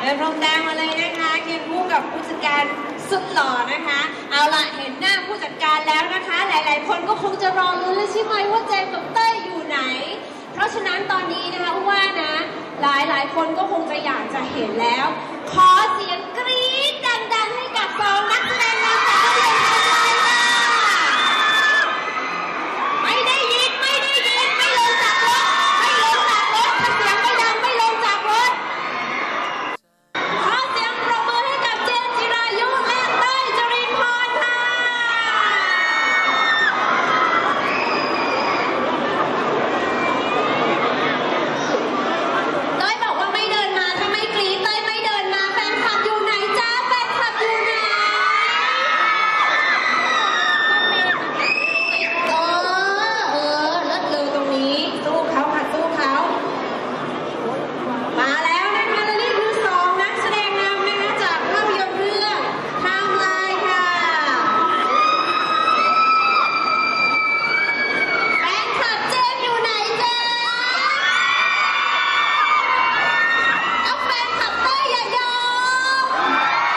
นพรมแดงมาเลยนะคะเคียงคู่กับผู้จัดการสุดหล่อนะคะเอาล่ะเห็นหน้าผู้จัดการแล้วนะคะหลายๆคนก็คงจะรอลุ้นเลยใช่ไหมว่าเจมส์กับเต้ยอยู่ไหนเพราะฉะนั้นตอนนี้นะคะว่านะหลายๆคนก็คงจะอยากจะเห็นแล้วขอเสียงกรี๊ดดังๆให้กับสองนักแสดงนำจากภาพยนตร์ไทยค่ะไม่ได้ยินไม่ลงจากรถถ้าเสียงไม่ดังไม่ลงจากรถขอเสียงปรบมือให้กับเจมส์จิรายุและเต้ยจรินพรค่ะเต้ยบอกว่าไม่เดินมาถ้าไม่กรี๊ดเต้ยไม่เดินมาแฟนคลับอยู่ไหนจ้าแฟนคลับอยู่ไหนเลิศเลยตรงนี้สู้เขาค่ะสู้เขามาแล้วนะคะและนี่คือ2นักแสดงนำนะคะจากภาพยนตร์เรื่องไทม์ไลน์ค่ะแฟนคลับเจมส์อยู่ไหนจ้าเอาแฟนคลับเต้ยอย่ายอม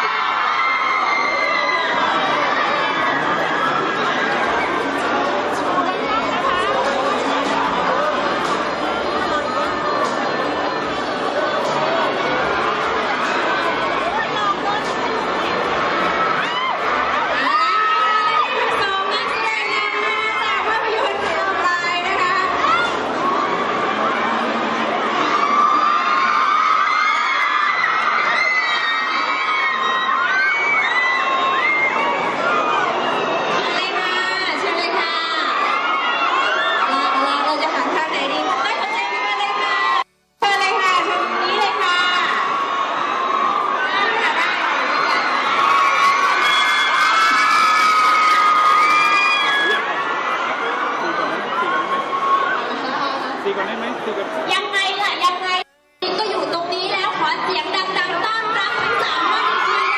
ยังไงล่ะยังไงก็อยู่ตรงนี้แล้วขอเสียงดังๆต้อนรับทั้ง3ท่านอีกที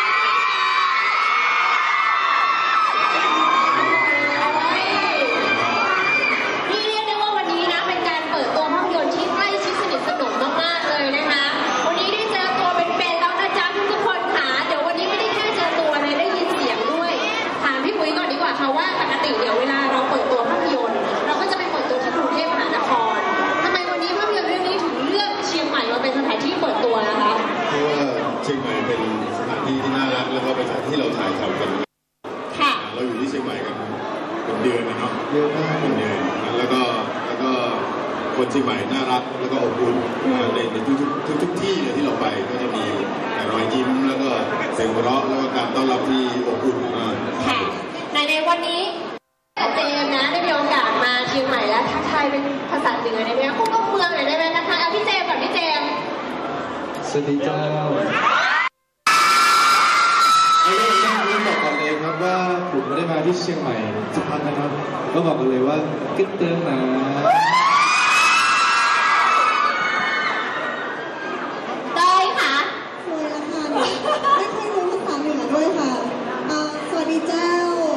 นี่เรียกได้ว่าวันนี้นะเป็นการเปิดตัวภาพยนตร์ที่ใกล้ชิดสนิทสนมมากๆเลยนะคะวันนี้ได้เจอตัวเป็นๆแล้วนะจ๊ะทุกคนค่ะเดี๋ยววันนี้ไม่ได้แค่เจอตัวเลยได้ยินเสียงด้วยถามพี่ปุ้ยก่อนดีกว่าค่ะว่าปกติเดี๋ยวเวลาเราเปิดตัวภาพยนตร์เราก็จะไปเปิดตัวที่กรุงเทพมหานครทำไมวันนี้ภาพยนตร์เรื่องนี้ถึงเลือกเชียงใหม่มาเป็นสถานที่เปิดตัวนะคะเพราะว่าเชียงใหม่เป็นสถานที่ที่น่ารักแล้วก็เป็นสถานที่เราถ่ายทำกันค่ะเราอยู่ที่เชียงใหม่กันเป็นเดือนนะเนาะเยอะมากเป็นเดือนแล้วก็คนเชียงใหม่น่ารักแล้วก็อบอุ่นในทุกที่เลยที่เราไปก็จะมีรอยยิ้มแล้วก็เสียงหัวเราะแล้วก็การต้อนรับที่อบอุ่นมากค่ะในวันนี้เจมส์นะได้มีโอกาสมาเชียงใหม่แล้วทักทายเป็นภาษาเหนือได้ไหมคะคุณก็เมืองหน่อยได้ไหมนะคะเอาพี่เจมส์ก่อนพี่เจมส์สวัสดีเจ้าบอกก่อนเลยครับว่าผมไม่ได้มาที่เชียงใหม่สักพักนะครับก็บอกกันเลยว่ากิ๊กเติมนะได้ค่ะสวยละค่ะไม่ค่อยรู้ภาษาเหนือด้วยค่ะสวัสดีเจ้า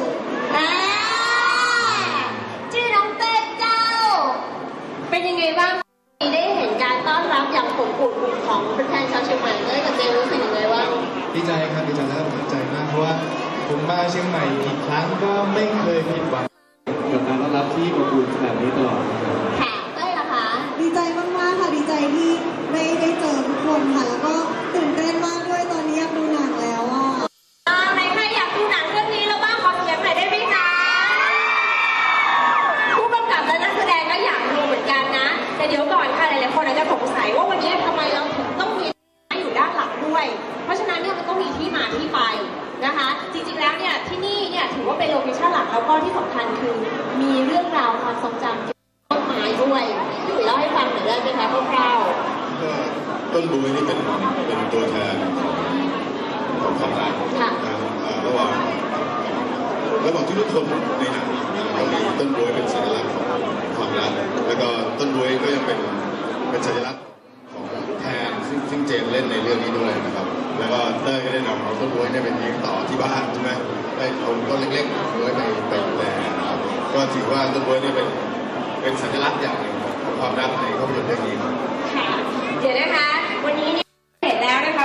ชื่อน้องเต้เจ้าเป็นยังไงบ้างได้เห็นการต้อนรับอย่างอบอุ่นของแฟนชาวเชียงใหม่เลยกับเจมรู้สึกยังไงบ้างดีใจครับดีใจและประทับใจมากเพราะว่าผมมาเชียงใหม่กี่ครั้งก็ไม่เคยผิดหวังกับการต้อนรับที่อบอุ่นแบบนี้ตลอดค่ะได้เหรอคะดีใจมากๆค่ะดีใจที่ได้เจอทุกคนค่ะแล้วก็ตื่นเต้นมากด้วยตอนนี้อยากดูหนังแล้วในใครอยากดูหนังเรื่องนี้แล้วบ้างขอเสียงหน่อยได้ไหมจ๊ะผู้กำกับและนักแสดงก็อยากดูเหมือนกันนะแต่เดี๋ยวก่อนค่ะหลายๆคนอาจจะสงสัยว่าวันนี้ทำไมเราถึงต้องมีอยู่ด้านหลังด้วยเพราะฉะนั้นเนี่ยมันต้องมีที่มาที่ไปนะคะจริงๆแล้วเนี่ยที่นี่เนี่ยถือว่าเป็นโลเคชั่นหลักแล้วก็ที่สำคัญคือมีเรื่องราวความทรงจำต้นไม้ด้วยพี่อุ๋ยเล่าให้ฟังหน่อยได้ไหมคะคร่าวๆต้นบุ้ยนี่เป็นตัวแทนของความรักระหว่างทุกคนในหนังเรามีต้นบุ้ยเป็นสัญลักษณ์ของความรักแล้วก็ต้นบุ้ยก็ยังเป็นสัญลักษณ์ของแทนซึ่งเจนเล่นในเรื่องนี้ด้วยนะครับแล้วก็เต้ยก็ได้นำเอาต้นบุ้ยเนี่ยไปเลี้ยงต่อที่บ้านใช่ไหมได้เอาต้นเล็กๆบุ้ยไปดูแลนะครับก็ถือว่าต้นบุ้ยเนี่ยเป็นสัญลักษณ์อย่างหนึ่งของความรักในภาพยนตร์เรื่องนี้ค่ะเดี๋ยวนะคะวันนี้เห็นแล้วนะคะว่า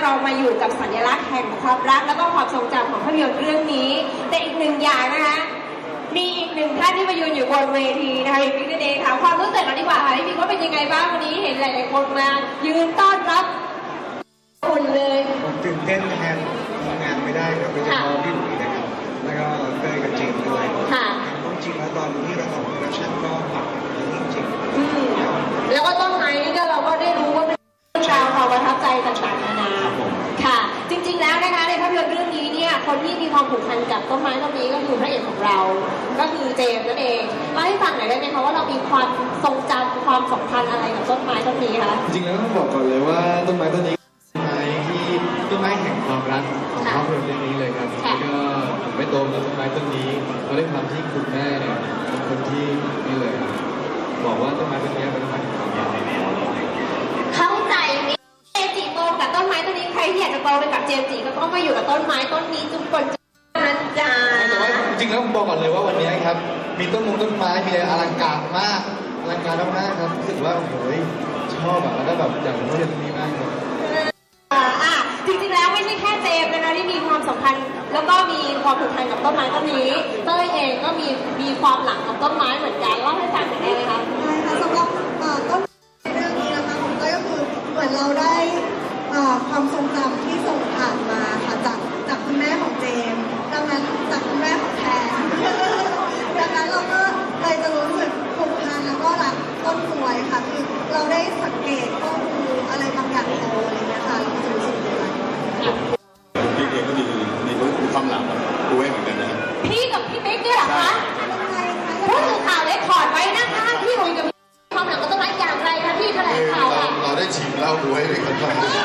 เรามาอยู่กับสัญลักษณ์แห่งความรักแล้วก็ความทรงจำของภาพยนตร์เรื่องนี้แต่อีกหนึ่งอย่างนะคะมีอีกหนึ่งท่านที่มายืนอยู่บนเวทีนะคะพี่ปิ๊กนั่นเองถามความรู้สึกเราดีกว่าค่ะพี่ปิ๊กว่าเป็นยังไงบ้างวันนี้เห็นหลายๆคนมายืนต้อนรับคุณเลยผมตื่นเต้นแทนทำงานไม่ได้ครับโดยเฉพาะพี่หลุยส์นะครับแล้วก็เต้ยกับเจมส์ด้วยจริงแล้วตอนที่เราทำโปรดักชั่นก็ปรับจริงๆแล้วก็ต้นไม้นี่ก็เราก็ได้รู้ว่าเป็นเรื่องราวความประทับใจต่างๆนานาค่ะจริงๆแล้วนะคะในภาพยนตร์เรื่องนี้เนี่ยคนที่มีความผูกพันกับต้นไม้ต้นนี้ก็คือพระเอกของเราก็คือเจมส์นั่นเองเล่าให้ฟังหน่อยได้ไหมคะว่าเรามีความทรงจำความสัมพันธ์อะไรกับต้นไม้ต้นนี้คะจริงๆแล้วต้องบอกก่อนเลยว่าต้นไม้ต้นนี้ต้นไม้แห่งความรักของภาพยนตร์เรื่องนี้เลยครับแล้วก็ผมไปโตกับต้นไม้ต้นนี้เพราะด้วยความที่คุณแม่เนี่ยเป็นคนที่นี่เลยบอกว่าต้นไม้ต้นนี้เป็นต้นไม้แห่งความรักเข้าใจไหมเจมส์จีโตกับต้นไม้ต้นนี้ใครที่อยากจะโตไปกับเจมส์จีก็ต้องมาอยู่กับต้นไม้ต้นนี้ทุกคนนะจ๊ะแต่ว่าจริงๆแล้วผมบอกก่อนเลยว่าวันนี้ครับมีต้นไม้มีอลังการมากอลังการมากครับรู้สึกว่าโอ้ยชอบแล้วก็แบบอยากรู้เรื่องนี้มากเลยจริงๆแล้วไม่ใช่แค่เจมส์นะคะที่มีความสัมพันธ์แล้วก็มีความผูกพันกับต้นไม้ต้นนี้เต้ยเองก็มีความหลังกับต้นไม้เหมือนกันเล่าให้ฟังหน่อยได้ไหมคะได้ค่ะสำหรับต้นเรื่องนี้นะคะของเต้ยก็คือเหมือนเราได้ความทรงจำที่ส่งผ่านมาค่ะจากคุณแม่ของเจมส์ดังนั้นจากคุณแม่ของแพรดังนั้นเราก็เลยจะรู้สึกผูกพันแล้วก็รักต้นกล้วยค่ะคือเราได้สังเกตข้อมูลอะไรบางอย่างโตอะไรเงี้ยค่ะเราก็จะรู้สึกดีพี่เองก็มีความหลังกับกล้วยเหมือนกันนะพี่กับพี่เป๊กด้วยเหรอคะผู้สื่อข่าวได้ขอดไว้นะคะพี่อุ๋ยกับความหลังก็ต้องรักอย่างไรคะพี่แถลงข่าวเราได้ชิมเหล้าด้วยไปกันไป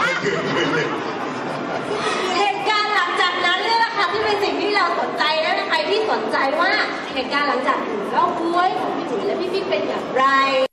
เหตุการณ์หลังจากนั้นเนี่ยแหละค่ะที่เป็นสิ่งที่เราสนใจและใครที่สนใจว่าเหตุการณ์หลังจากดื่มเหล้าบ้วยของพี่อุ๋ยและพี่ปิ๊กเป็นอย่างไร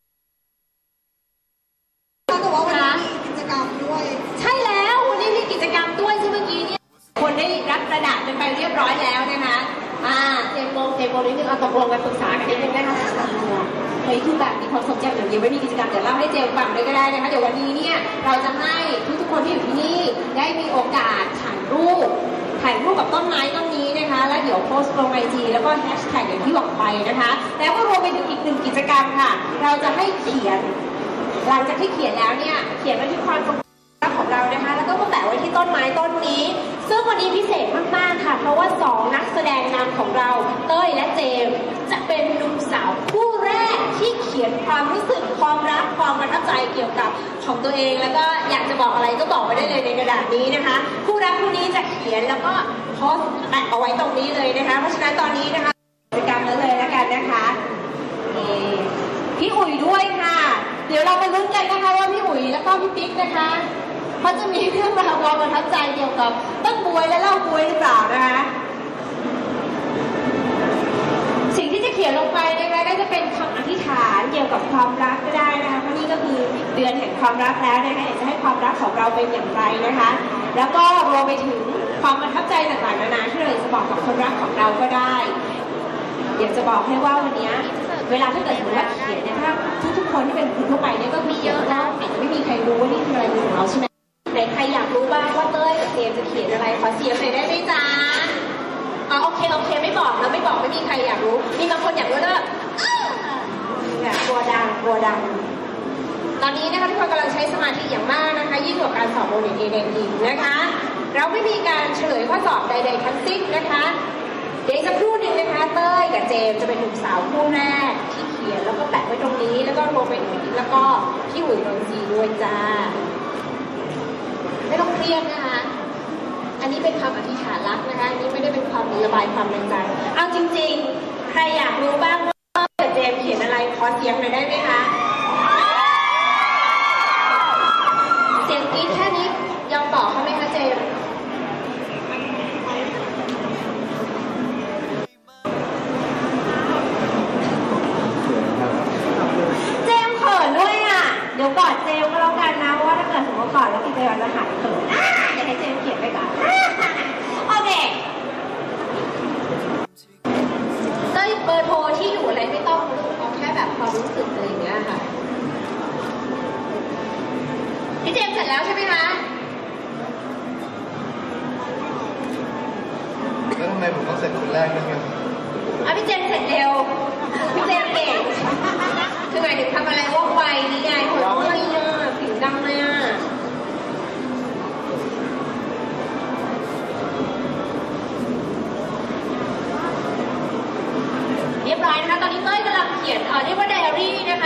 แต่ว่าวันนี้มีกิจกรรมด้วยใช่แล้ววันนี้มีกิจกรรมด้วยที่เมื่อกี้เนี่ยคนได้รับกระดาษกันไปเรียบร้อยแล้วนะคะเตรียมโมนิดนึงเอาตกลงกันปรึกษากันนิดนึงนะคะเฮ้ยคือแบบมีความสนใจเดี๋ยวไม่มีกิจกรรมเดี๋ยวเล่าให้เจมฟังด้วยก็ได้นะคะเดี๋ยววันนี้เนี่ยเราจะให้ทุกคนที่อยู่ที่นี่ได้มีโอกาสถ่ายรูปกับต้นไม้ต้นนี้นะคะแล้วเดี๋ยวโพสต์ลงIGแล้วก็แฮชแท็กอย่างที่บอกไปนะคะแล้วก็รวมไปถึงอีกหนึ่งกิจกรรมค่ะเราจะให้เขียนหลังจากที่เขียนแล้วเนี่ยเขียนไว้ที่ความของเรานะคะแล้วก็มาแปะไว้ที่ต้นไม้ต้นนี้ซึ่งวันนี้พิเศษมากๆค่ะเพราะว่า2นักแสดงนำของเราเต้ยและเจมส์จะเป็นหนุ่มสาวคู่แรกที่เขียนความรู้สึกความรักความประทับใจเกี่ยวกับของตัวเองแล้วก็อยากจะบอกอะไรก็บอกไว้ได้เลยในกระดาษนี้นะคะคู่รักคู่นี้จะเขียนแล้วก็โพสต์แปะเอาไว้ตรงนี้เลยนะคะเพราะฉะนั้นตอนนี้นะคะกิจกรรมเลยแล้วกันนะคะพี่อุ๋ยด้วยค่ะเดี๋ยวเราไปลุ้นกันนะคะว่าพี่อุ๋ยแล้วก็พี่ปิ๊กนะคะเขาจะมีเรื่องราวความประทับใจเกี่ยวกับต้นบวยและเหล้าบวยหรือเปล่านะคะสิ่งที่จะเขียนลงไปนะคะก็จะเป็นคำอธิษฐานเกี่ยวกับความรักก็ได้นะคะเพราะนี่ก็คือเดือนแห่งความรักแล้วนะคะอยากจะให้ความรักของเราเป็นอย่างไรนะคะแล้วก็รวมไปถึงความประทับใจต่างๆนานาที่เราจะบอกกับคนรักของเราก็ได้อยากจะบอกให้ว่าวันนี้เวลาถ้าเกิดสมมติว่าเขียนเนี่ยถ้าทุกคนที่เป็นคนทั่วไปเนี่ยก็มีเยอะแล้วอาจจะไม่มีใครรู้ว่านี่คืออะไรของเราใช่ไหมไหนใครอยากรู้บ้างว่าเต้ยกับเจมจะเขียนอะไรขอเสียงหน่อยได้ไหมจ๊ะโอเคไม่บอกแล้วไม่บอกไม่มีใครอยากรู้มีบางคนอยากรู้แล้วแบบกลัวดังตอนนี้นะคะทุกคนกำลังใช้สมาธิอย่างมากนะคะยิ่งกว่าการสอบโอเน็ตเอเดนอีกนะคะเราไม่มีการเฉลยข้อสอบใดๆทั้งสิ้นนะคะเดี๋ยวสักครู่หนึ่งนะคะเต้ยกับเจมจะเป็นหนุ่มสาวคู่แรกที่เขียนแล้วก็แปะไว้ตรงนี้แล้วก็รวมไปถึงแล้วก็พี่อุ๋ยนนทรีด้วยจ้าไม่ต้องเครียดนะคะอันนี้เป็นคำอธิษฐานรักนะคะอันนี้ไม่ได้เป็นความระบายความในใจเอาจริงๆใครอยากรู้บ้างว่าเจมเขียนอะไรขอเสียงหน่อยได้ไหมคะเสียงกรี๊ดแค่นี้ยอมบอกเขาไหมคะเจมเขินด้วยอ่ะเดี๋ยวกอดเจมก็แล้วกันนะว่าถ้าเกิดสมมติกอดแล้วกินไปวันจะหายเขินอยากให้เจมเขียนไปก่อนโอเคเต้ยเบอร์โทรที่อยู่อะไรไม่ต้องเอาแค่แบบความรู้สึกอะไรอย่างเงี้ยค่ะพี่เจมเสร็จแล้วใช่ไหมคะ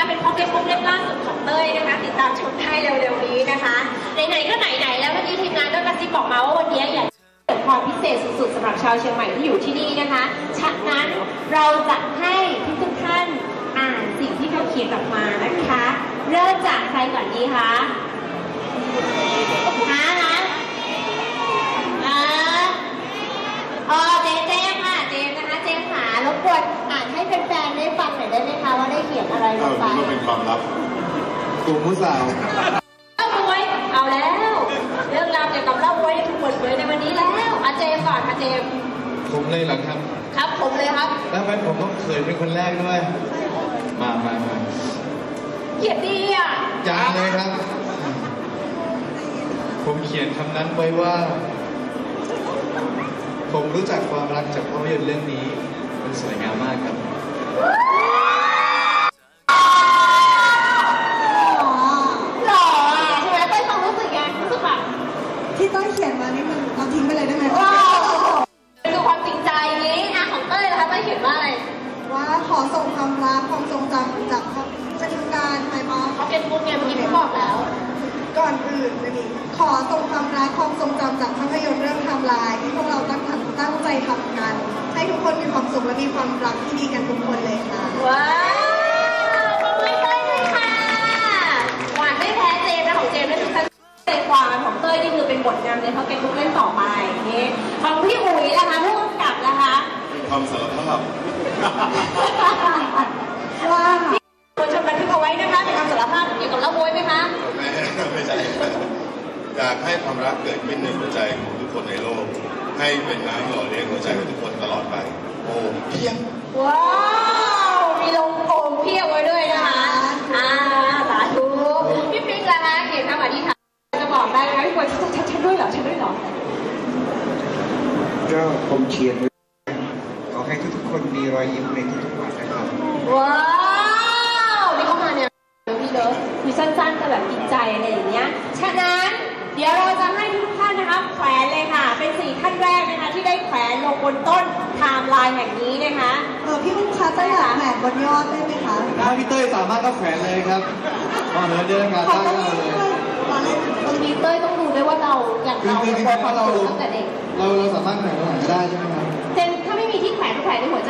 เป็นพ็อกเก็ตบุ๊กเล่มล่าสุดของเต้ยนะคะติดตามชมได้เร็วๆนี้นะคะไหนๆก็ไหนๆแล้วเมื่อกี้ทีมงานก็กระซิบบอกมาว่าวันนี้อยากเกิดความพิเศษสุดๆสำหรับชาวเชียงใหม่ที่อยู่ที่นี่นะคะฉะนั้นเราจะให้ทุกท่านอ่านสิ่งที่เขาเขียนออกมานะคะเริ่มจากใครก่อนดีคะเจมค่ะเจมนะคะเจมหารบกวนอ่านให้แฟนๆได้ฟังหน่อยได้ไหมคะว่าได้เขียนอะไรลงไปก็เป็นความลับกลุ่มผู้สาวเล่าบวยเอาแล้วเรื่องราวเกี่ยวกับเล่าบวยถูกเปิดเผยในวันนี้แล้วอาเจมก่อนค่ะเจมผมเลยเหรอครับครับผมเลยครับแล้วแฟนผมต้องเขินเป็นคนแรกด้วยมาเขียนดีอ่ะยังเลยครับผมเขียนคำนั้นไว้ว่าผมรู้จักความรักจากภาพยนตร์เรื่องนี้มันสวยงามมากครับหล่อใช่ไหมเต้ยต้องรู้สึกยังรู้สึกแบบที่ต้อยเขียนมานี่มันเอาทิ้งไปเลยได้ไหมว้าวดูความจริงใจนี้นะของเต้ยนะคะเต้ยเขียนว่าอะไรว่าขอส่งความรักความทรงจำจากจะถึงการไปมาเขาเป็นมุกไงเมื่อกี้พี่บอกแล้วก่อนอื่นนี่ขอส่งความรักความทรงจำจากภาพยนตร์เรื่องไทม์ไลน์ที่พวกเราตั้งใจทำกันให้ทุกคนมีความสุขและมีความรักที่ดีกันทุกคนเลยค่ะว้าวขอบคุณเต้ยเลยค่ะหวานไม่แพ้เจมนะของเจมและทุกท่านใจความของเต้ยนี่คือเป็นบทนำในพ็อกเก็ตบุ๊กเล่มต่อไปนี่ของพี่อุ๋ยนะคะผู้กำกับนะคะความสารภาพว่าคนชมบันทึกเอาไว้นะคะเป็นคำสารภาพเกี่ยวกับเล่าโวยไหมคะไม่ใช่อยากให้ความรักเกิดขึ้นในหัวใจของทุกคนในโลกให้เป็นน้ำหล่อเลี้ยงหัวใจของทุกคนตลอดไปโอ้เพียงว้าวมีลงโป่งเพียงไว้ด้วยนะคะสาธุพี่ปิ๊กล่ะคะเขียนคำอธิษฐานจะบอกได้ไหมพี่บอยฉันด้วยเหรอก็ผมเขียนขอให้ทุกๆคนมีรอยยิ้มในทุกๆวันนะครับว้าวนี่เข้ามาเนี่ยพี่เลิฟคือสั้นๆแต่แบบกินใจอะไรอย่างเงี้ยฉะนั้นเดี๋ยวเราจะให้ทุกท่านนะคะแขวนเลยค่ะเป็น4ท่านแรกนะคะที่ได้แขวนลงบนต้นไทม์ไลน์แห่งนี้นะคะพี่มุ้งคะจะอยากแขวนบนยอดได้ไหมคะถ้าพี่เต้ยสามารถก็แขวนเลยครับเดินงานได้เลยบางทีเต้ยต้องดูด้วยว่าเราอย่างเราตั้งแต่เด็กเราสามารถแขวนตรงไหนก็ได้ใช่ไหมครับเจนถ้าไม่มีที่แขวนในหัวใจ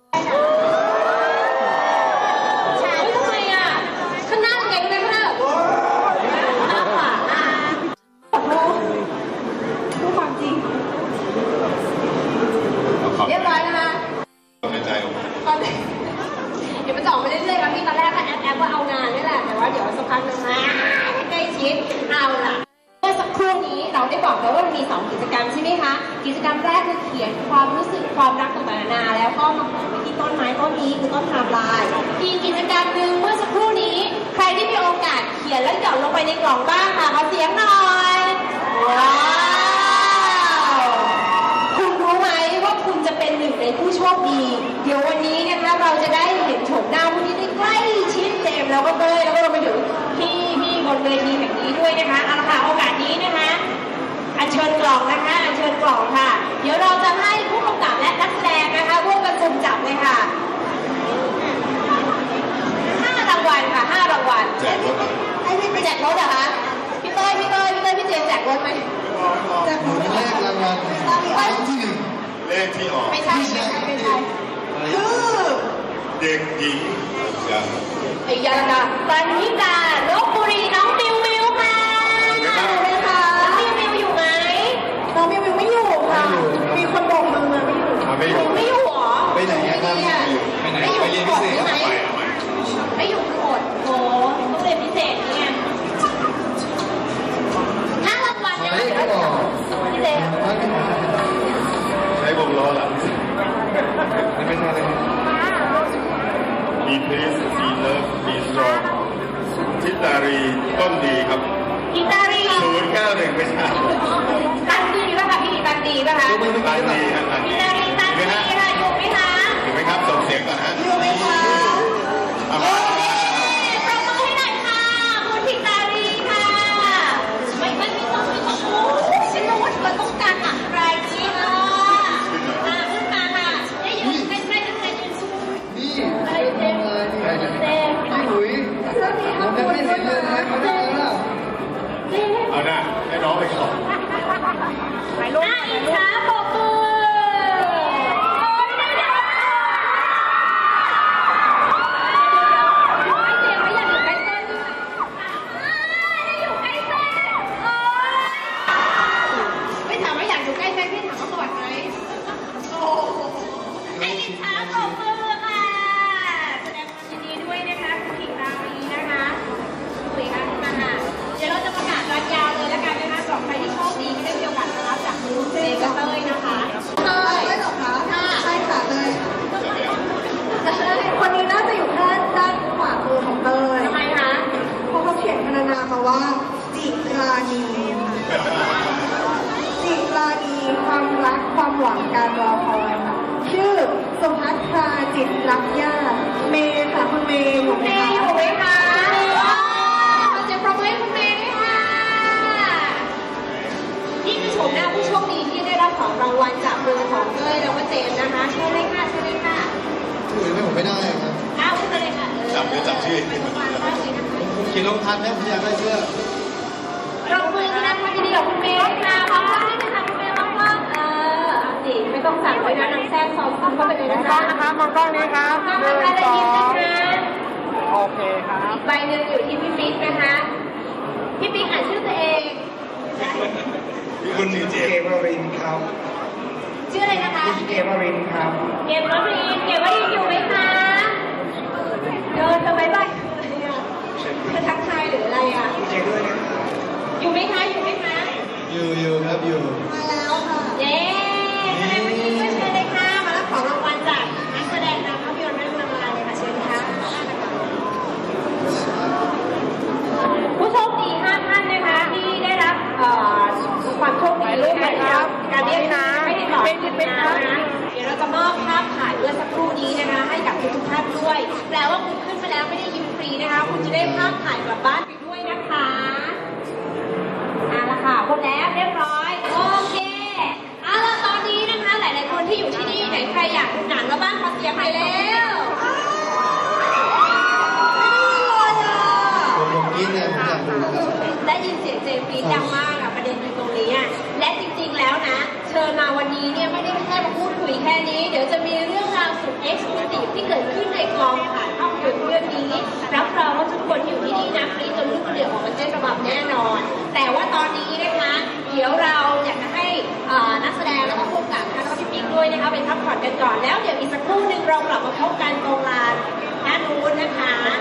ฉายทำไมอ่ะข้างหน้าเก่งเลยค่ะขอโทษพูดความจริงเรียบร้อยนะคะในใจของเดี๋ยวมันจะออกไปเรื่อยๆครับพี่ตอนแรกก็แอบว่าเอางานนี่แหละแต่ว่าเดี๋ยวสักพักนึงนะใกล้ชิดเอาล่ะเมื่อสักครู่นี้เราได้บอกแล้วว่ามี2กิจกรรมใช่ไหมคะกิจกรรมแรกคือเขียนความรู้สึกความรักต่างๆนานาแล้วก็มาแขวนไว้ที่ต้นไม้ต้นนี้คือต้นไทม์ไลน์อีกกิจกรรมหนึ่งเมื่อสักครู่นี้ใครที่มีโอกาสเขียนแล้วหย่อนลงไปในกล่องบ้างค่ะขอเสียงหน่อยว้าวคุณรู้ไหมว่าคุณจะเป็นหนึ่งในผู้โชคดีเดี๋ยววันนี้นะคะเราจะได้เห็นโฉมหน้าผู้ที่ได้ใกล้ชิดเจมแล้วก็เต้ยแล้วก็เราไปถึงพี่บนเวทีแห่งนี้ด้วยนะคะเอาละค่ะโอกาสนี้นะคะอัญเชิญกล่องนะคะอัญเชิญกล่องค่ะเดี๋ยวเราจะให้ผู้กำกับและนักแสดงนะคะร่วมกันสุ่มจับเลยค่ะ5 รางวัลค่ะ5 รางวัลให้พี่ไปแจกรถเหรอคะพี่เต้ยพี่เจมแจกรถไหมแจกรถแรกรางวัลที่1 เลขที่ออกไม่ใช่คือเด็กหญิงยาดาปานิกาลพบุรีน้องมิวค่ะเลยค่ะน้องมิวอยู่ไหมน้องมิวไม่อยู่ค่ะมีคนบอกมึงมาไม่อยู่หรอไปไหนครับไปไหนไปเรียนพิเศษไม่อยู่คืออดโอ้ต้องเรียนพิเศษเนี่ย5 รางวัลเนี่ยพี่เจใช้วงล้อหลังไม่ใช่เลยมีเพลสมีเลิฟมีสตรองทิตารีต้นดีครับทิตารี 091ไม่ใช่ตันดีป่ะคะพี่ตันดีป่ะคะตันดีครับทิตารีตันดีค่ะอยู่ไหมคะอยู่ไหมครับส่งเสียงก่อนฮะอยู่ไหมคะปรบมือให้หน่อยค่ะคุณทิตารีค่ะไม่ต้องฉันรู้ว่าเธอต้องการอะไรนี่ค่ะขึ้นมาค่ะได้ยืนใกล้ๆจะยืนสูงอะไรเต็มพี่หุยไม่เสียเงินนะเขาได้แล้วเอาหน้าให้น้องไปก่อนอิจฉาปรบมือไม่ถามว่าอยากอยู่ใกล้แฟนพี่ถามว่าก่อนไหมโอ้ไอ้อิจฉาปรบมือค่ะแสดงความยินดีด้วยนะคะคุณขิงราวีนะคะสวยงามมากค่ะเดี๋ยวเราจะประกาศรางวัลยาวเลยแล้วกันนะคะสำหรับใครที่โชคดีที่ได้มีโอกาสรับจากมือเจกับเต้ยนะคะเต้ยได้หรอคะใช่ค่ะเลยเต้ยคนนี้น่าจะอยู่ด้านขวามือของเตยทำไมคะเพราะเขาเขียนพรรณนามาว่าจิรานีค่ะจิรานีความรักความหวังการรอคอยค่ะชื่อสุภัทราจิตรักญาติเมย์ค่ะคุณเมย์อยู่ไหมเมย์อยู่คะไหมคะขอเสียงปรบมือให้คุณเมย์ด้วยค่ะนี่คือชมหน้าผู้โชคดีที่ได้รับของรางวัลจากมือของเต้ยแล้วก็เจมส์นะคะเชิญเลยค่ะเชิญเลยค่ะคุยไม่ผมไม่ได้ครับอ้าวเชิญเลยค่ะจับเดี๋ยวจับชื่อเป็นรางวัลมากเลยนะคะผมเขียนลงทันนะผมอยากได้เสื้อปรบมือแสดงความยินดีกับคุณเมย์ค่ะพร้อมกันเลยค่ะคุณเมย์มากๆเอาสิไม่ต้องสั่งเลยนะนางแซงซองเข้าไปเลยนะคะมองกล้องนี้ครับมองกล้องนี้ครับ1 2 โอเคครับอีกใบหนึ่งอยู่ที่พี่ปิ๊กนะคะ พี่ปิ๊กอ่านชื่อตัวเองคุณดีเจเกวรินครับชื่ออะไรนะคะเกวรินครับเกมวรินอยู่ไหมคะเดินทำไมบ้างคือทักทายหรืออะไรอ่ะดีเจด้วยนะครับอยู่ไหมคะอยู่ไหมคะอยู่ครับอยู่มาแล้วค่ะเย้แสดงความยินดีด้วยเชิญเลยค่ะ มารับของรางวัลจากนักแสดงนำภาพยนตร์เรื่องนำลายเลยค่ะเชิญค่ะผู้โชคดี5 ท่านนะคะที่ได้รับความโชคดีนะคะการเรียกนะไม่ได้หลอกนะเดี๋ยวเราจะมอบภาพถ่ายเมื่อสักครู่นี้นะคะให้กับทุกท่านด้วยแปลว่าคุณขึ้นมาแล้วไม่ได้ยิ้มฟรีนะคะคุณจะได้ภาพถ่ายกลับบ้านไปด้วยนะคะเอาละค่ะครบแล้วเรียบร้อยโอเคเอาละตอนนี้นะคะหลายๆคนที่อยู่ที่นี่ไหนใครอยากดูหนังแล้วบ้างขอเสียงไปแล้วผมกินเนี่ยผมอยากดูครับได้ยินเสียงเจมส์ปีดดังมากอะประเด็นอยู่ตรงนี้อะและจริงๆแล้วนะเชิญมาวันนี้เนี่ยไม่ได้แค่มาพูดคุยแค่นี้เดี๋ยวจะมีเรื่องราวสุดเอ็กซ์คลูซีฟที่เกิดขึ้นในกองถ่ายภาพยนตร์เรื่องนี้รับรองว่าทุกคนที่อยู่ที่นี่นะกรี๊ดจนลูกเดือดออกมาเต้นระบำแน่นอน แต่ว่าตอนนี้นะคะเดี๋ยวเราอยากจะให้นักแสดงแล้วก็ผู้กำกับแล้วก็พี่ปิ๊กด้วยนะคะไปพักผ่อนกันก่อนแล้วเดี๋ยวอีกสักครู่หนึ่งเรากลับมาพบกันตรงลานด้านนู้นนะคะ